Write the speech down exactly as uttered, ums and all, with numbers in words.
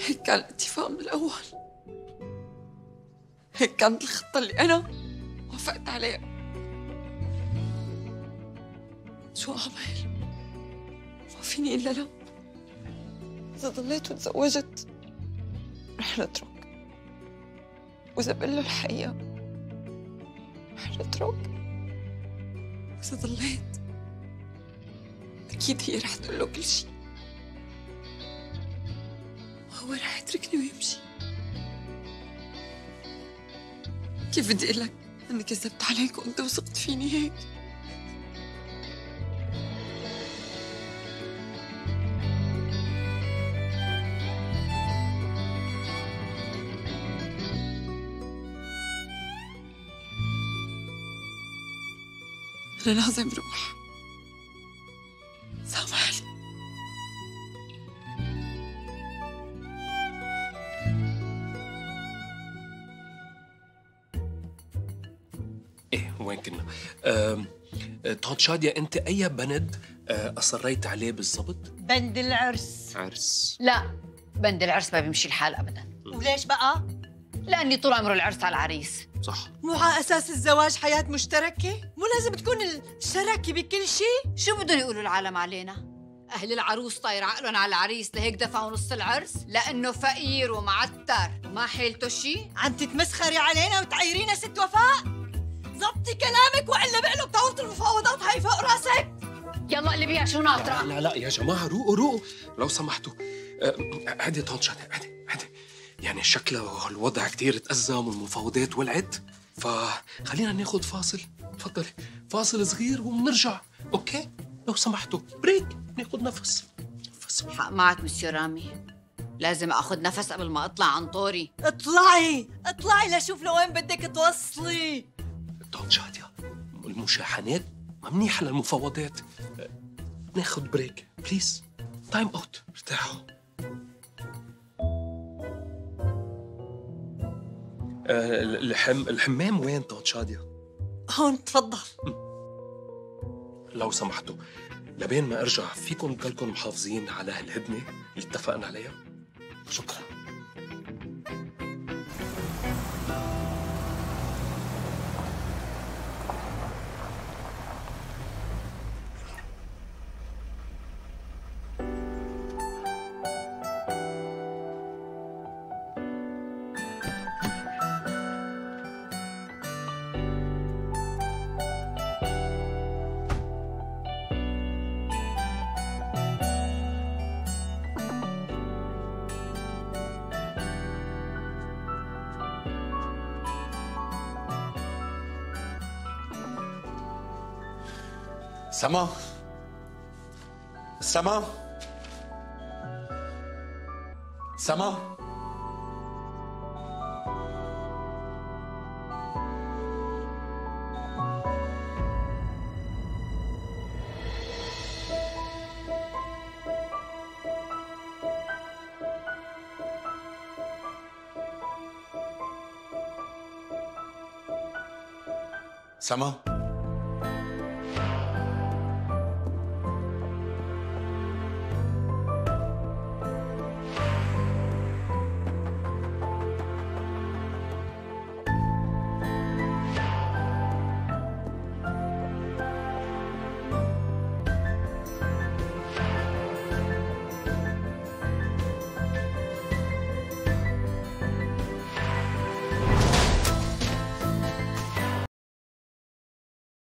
هيك كان الاتفاق من الأول، هيك كانت الخطة اللي أنا وافقت عليها. شو أعمل؟ ما فيني إلا لا. إذا ضليت وتزوجت رح نترك، وإذا بقول له الحقيقة رح نترك، وإذا ضليت أكيد هي رح تقول له كل شيء، وهو رح يتركني ويمشي. كيف بدي أقول لك إني كذبت عليك وأنت وثقت فيني هيك؟ أنا لازم روح، سامحني. ايه وين كنا؟ آم، آه، طنط شادية، انت اي بند آه، اصريت عليه بالضبط؟ بند العرس. عرس؟ لا، بند العرس ما بيمشي الحال ابدا. وليش بقى؟ لاني طول عمره العرس على العريس. صح. مو على اساس الزواج حياة مشتركة؟ مو لازم تكون الشراكة بكل شيء؟ شو بدهم يقولوا العالم علينا؟ اهل العروس طاير عقلهم على العريس لهيك دفعوا نص العرس لانه فقير ومعتر وما حيلته شيء. عم تتمسخري علينا وتعيرينا ست وفاء؟ ضبطي كلامك والا بقلب طاولة المفاوضات هاي فوق راسك. يلا قلبيها شو ناطره؟ لا لا يا جماعة، روقوا روقوا لو سمحتوا. هدي طنط شادية، هدي هدي. يعني شكله الوضع كتير تأزم والمفاوضات ولعت، فخلينا ناخد فاصل. تفضلي، فاصل صغير وبنرجع. اوكي لو سمحتوا، بريك ناخد نفس. نفس. حق معك مسيو رامي، لازم اخذ نفس قبل ما اطلع عن طوري. اطلعي اطلعي لشوف لوين بدك توصلي. طنط شادية، المشاحنات ما منيحة للمفاوضات. ناخد بريك بليز، تايم اوت، ارتاحوا. أه الحم... الحمام وين طنط شادية؟ هون تفضل. لو سمحتوا، لبين ما ارجع فيكم تضلكم محافظين على هالهدنة اللي اتفقنا عليها؟ شكرا. سما، سما، سما، سما.